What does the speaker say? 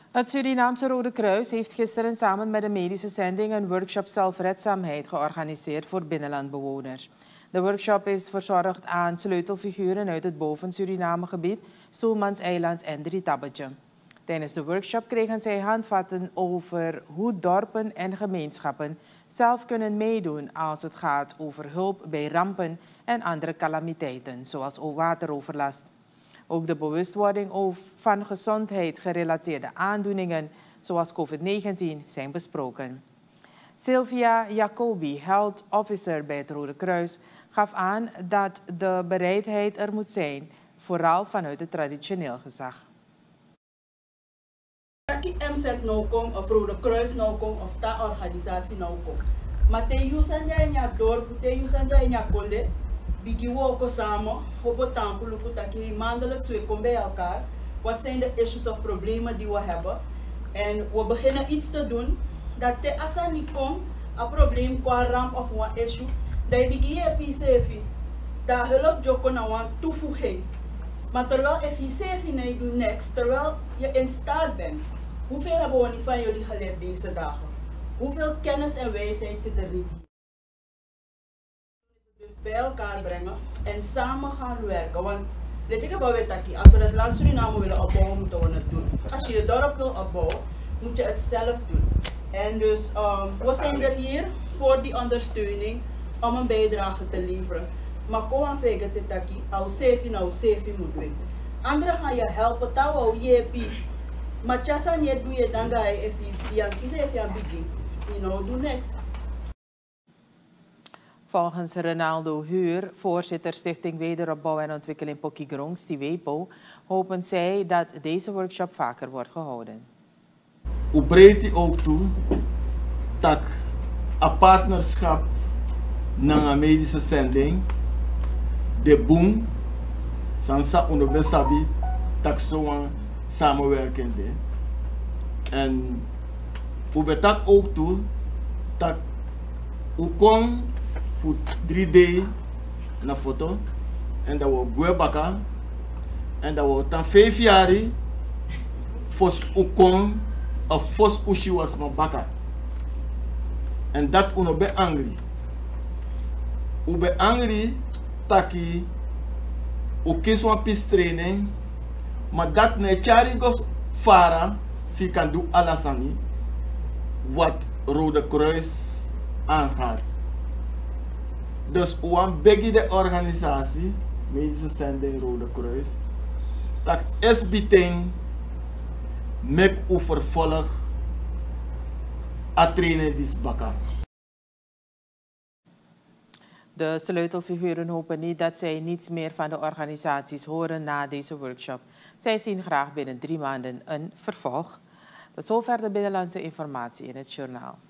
Het Surinaamse Rode Kruis heeft gisteren samen met de medische zending een workshop zelfredzaamheid georganiseerd voor binnenlandbewoners. De workshop is verzorgd aan sleutelfiguren uit het boven-Suriname-gebied, Stoelmanseiland en Drietabetje. Tijdens de workshop kregen zij handvatten over hoe dorpen en gemeenschappen zelf kunnen meedoen als het gaat over hulp bij rampen en andere calamiteiten, zoals wateroverlast. Ook de bewustwording van gezondheid gerelateerde aandoeningen, zoals COVID-19, zijn besproken. Sylvia Jacobi, Health Officer bij het Rode Kruis, gaf aan dat de bereidheid er moet zijn, vooral vanuit het traditioneel gezag. Die MZ nou komt, of Rode Kruis nou komt, of die organisatie nou komt. Maar te Yusanja in je dorp, te Yusanja in je konde, bigi we samen, op het tampel, dat maandelijks we komen bij elkaar. Wat zijn de issues of problemen die we hebben? En we beginnen iets te doen, dat te asa niet komt, een probleem qua ramp of een issue, dat je bigi je PCV, dat hulp joko naar een toevoeging. Maar terwijl FICV nee doet niks, terwijl je in staat bent. Hoeveel hebben we niet van jullie geleerd deze dagen? Hoeveel kennis en wijsheid zit er niet hier? Dus bij elkaar brengen en samen gaan werken. Want weet je wat we als we het land Suriname willen opbouwen, moeten we het doen. Als je je dorp wil opbouwen, moet je het zelf doen. En dus we zijn er hier voor die ondersteuning om een bijdrage te leveren. Maar kom aan vegen te taki, au sefi moet we. Anderen gaan je helpen, touw jepi. Maar chasa niet doe je dan ga je even begin. Do next. Volgens Ronaldo Huur, voorzitter Stichting Wederopbouw en Ontwikkeling Pokigrong, Stiwepo, hopen zij dat deze workshop vaker wordt gehouden. Hoe breed die ook toe dat een partnerschap naar een medische zending, de boom, sansa unobesabi, dat zo'n samenwerking is. En hoe we dat ook toe dat hoe kom voor 3D een foto en dat we goe bakken en dat we dan 5 jaar fos hoe kom of fos ushi was mijn bakken en dat uno be angry. U be angry taki u kies een peace training, maar dat ne chari go fara fi kan doen alasani wat Rode Kruis aangaat. Dus we begin de organisatie, medische zending Rode Kruis, dat is meteen met u vervolg a trainen dis bakka. De sleutelfiguren hopen niet dat zij niets meer van de organisaties horen na deze workshop. Zij zien graag binnen 3 maanden een vervolg. Tot zover de binnenlandse informatie in het journaal.